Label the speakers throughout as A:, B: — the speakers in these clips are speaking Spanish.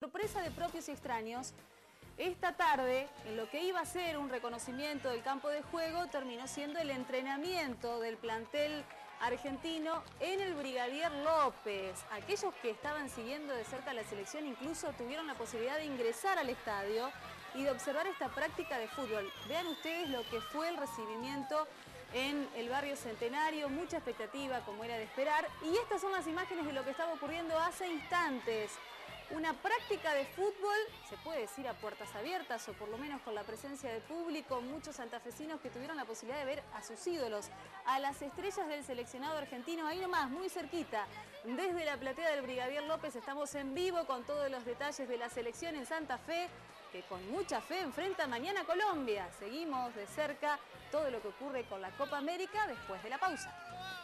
A: Sorpresa de propios y extraños, esta tarde, en lo que iba a ser un reconocimiento del campo de juego, terminó siendo el entrenamiento del plantel argentino en el Brigadier López. Aquellos que estaban siguiendo de cerca la selección incluso tuvieron la posibilidad de ingresar al estadio y de observar esta práctica de fútbol. Vean ustedes lo que fue el recibimiento en el barrio Centenario, mucha expectativa como era de esperar. Y estas son las imágenes de lo que estaba ocurriendo hace instantes. Una práctica de fútbol, se puede decir a puertas abiertas o por lo menos con la presencia de público, muchos santafesinos que tuvieron la posibilidad de ver a sus ídolos, a las estrellas del seleccionado argentino, ahí nomás, muy cerquita. Desde la platea del Brigadier López estamos en vivo con todos los detalles de la selección en Santa Fe, que con mucha fe enfrenta mañana a Colombia. Seguimos de cerca todo lo que ocurre con la Copa América después de la pausa.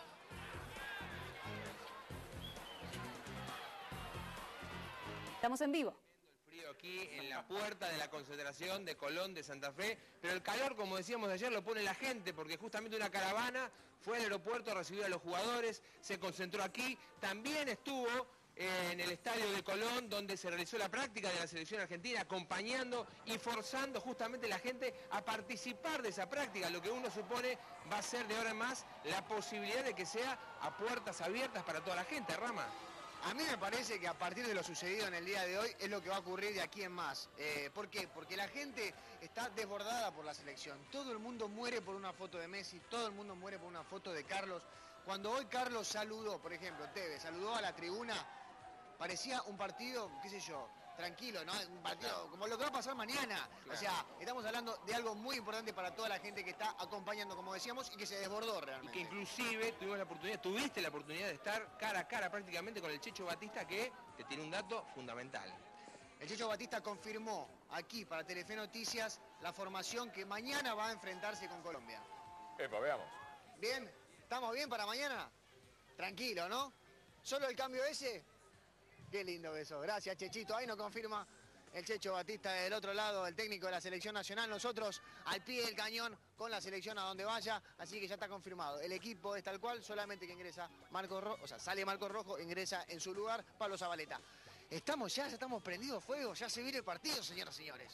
A: Estamos en vivo.
B: El frío aquí en la puerta de la concentración de Colón de Santa Fe, pero el calor, como decíamos ayer, lo pone la gente, porque justamente una caravana fue al aeropuerto a recibir a los jugadores, se concentró aquí, también estuvo en el estadio de Colón, donde se realizó la práctica de la selección argentina, acompañando y forzando justamente a la gente a participar de esa práctica, lo que uno supone va a ser de ahora en más la posibilidad de que sea a puertas abiertas para toda la gente, Rama.
C: A mí me parece que a partir de lo sucedido en el día de hoy es lo que va a ocurrir de aquí en más. ¿Por qué? Porque la gente está desbordada por la selección. Todo el mundo muere por una foto de Messi, todo el mundo muere por una foto de Carlos. Cuando hoy Carlos saludó, por ejemplo, Tevez, saludó a la tribuna, parecía un partido, qué sé yo, tranquilo, ¿no? Un partido como lo que va a pasar mañana. Claro. O sea, estamos hablando de algo muy importante para toda la gente que está acompañando, como decíamos, y que se desbordó realmente.
B: Y que inclusive tuviste la oportunidad de estar cara a cara prácticamente con el Checho Batista, que te tiene un dato fundamental.
C: El Checho Batista confirmó aquí para Telefe Noticias la formación que mañana va a enfrentarse con Colombia.
D: Epa, veamos.
C: ¿Bien? ¿Estamos bien para mañana? Tranquilo, ¿no? ¿Solo el cambio ese? Qué lindo eso. Gracias, Chechito. Ahí nos confirma el Checho Batista del otro lado, el técnico de la selección nacional. Nosotros al pie del cañón con la selección a donde vaya. Así que ya está confirmado. El equipo es tal cual, solamente que ingresa Marcos Rojo, o sea, sale Marcos Rojo, ingresa en su lugar Pablo Zabaleta. Estamos ya estamos prendidos fuego, ya se viene el partido, señoras y señores.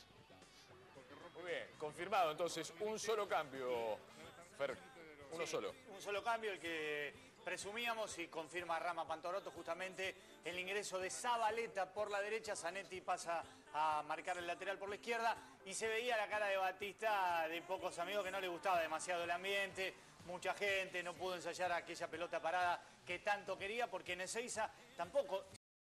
D: Muy bien, confirmado entonces, un solo cambio, Fer, uno solo.
E: Un solo cambio, el que presumíamos, y confirma Rama Pantorotto justamente el ingreso de Zabaleta por la derecha. Zanetti pasa a marcar el lateral por la izquierda y se veía la cara de Batista de pocos amigos que no le gustaba demasiado el ambiente, mucha gente, no pudo ensayar aquella pelota parada que tanto quería porque en Ezeiza tampoco.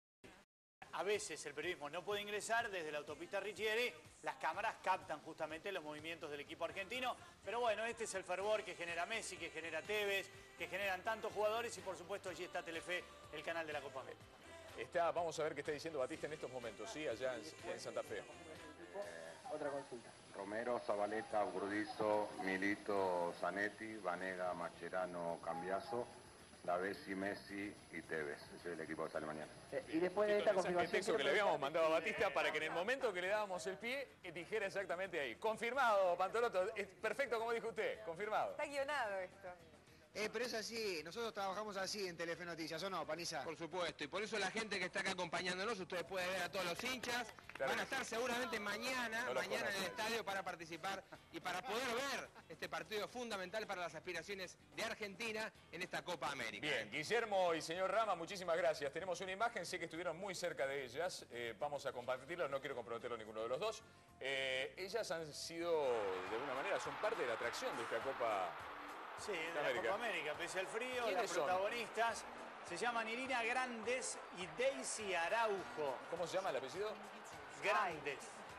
E: A veces el periodismo no puede ingresar desde la autopista Richieri, las cámaras captan justamente los movimientos del equipo argentino, pero bueno, este es el fervor que genera Messi, que genera Tevez, que generan tantos jugadores y por supuesto allí está Telefe, el canal de la Copa América.
D: Vamos a ver qué está diciendo Batista en estos momentos, ¿sí? Allá en Santa Fe.
F: Otra consulta. Romero, Zabaleta, Burdizo, Milito, Zanetti, Vanega, Mascherano, Cambiaso, Davesi, Messi y Tevez. Ese es el equipo que sale mañana.
G: Y después de esta confirmación...
D: El texto que le habíamos mandado a Batista para que en el momento que le dábamos el pie, dijera exactamente ahí. Confirmado, Pantorotto. Perfecto, como dijo usted. Confirmado.
H: Está guionado esto.
C: Pero es así, nosotros trabajamos así en Telefe Noticias, ¿o no, Paniza?
B: Por supuesto, y por eso la gente que está acá acompañándonos, ustedes pueden ver a todos los hinchas, van a estar seguramente mañana en el estadio para participar y para poder ver este partido fundamental para las aspiraciones de Argentina en esta Copa América.
D: Bien, Guillermo y señor Rama, muchísimas gracias. Tenemos una imagen, sé que estuvieron muy cerca de ellas, vamos a compartirla, no quiero comprometerlo a ninguno de los dos. Ellas han sido, de alguna manera, son parte de la atracción de esta Copa.
E: Sí, de la Copa América, pese al frío, las protagonistas se llaman Irina Grandes y Daisy Araujo.
D: ¿Cómo se llama el apellido?
E: Grandes.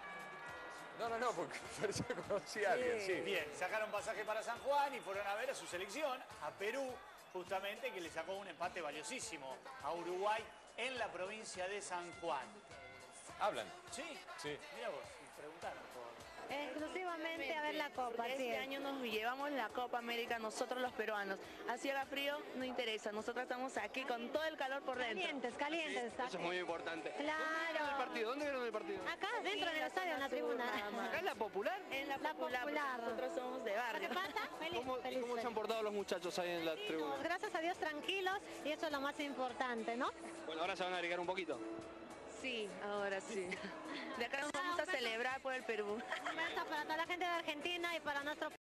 D: No, porque parecía que conocía a alguien, sí.
E: Bien, sacaron pasaje para San Juan y fueron a ver a su selección, a Perú, justamente, que le sacó un empate valiosísimo a Uruguay en la provincia de San Juan.
D: ¿Hablan?
E: Sí. Mira vos, y preguntaron por...
I: Exclusivamente a ver la Copa. Este año nos llevamos la Copa América nosotros los peruanos. Así haga frío, no interesa. Nosotros estamos aquí con todo el calor por dentro.
H: Calientes.
F: Eso es muy importante.
H: Claro.
F: ¿Dónde vieron el partido?
H: Acá, dentro del estadio, en la tribuna.
F: ¿Acá en la Popular?
I: En la popular. Nosotros somos de barrio.
H: ¿Qué pasa?
F: ¿Cómo se han portado los muchachos ahí en la tribuna?
H: Gracias a Dios tranquilos y eso es lo más importante, ¿no?
F: Bueno, ahora se van a agregar un poquito.
I: sí, ahora sí. De acá nos vamos a celebrar por el Perú.
H: Un beso para toda la gente de Argentina y para nuestro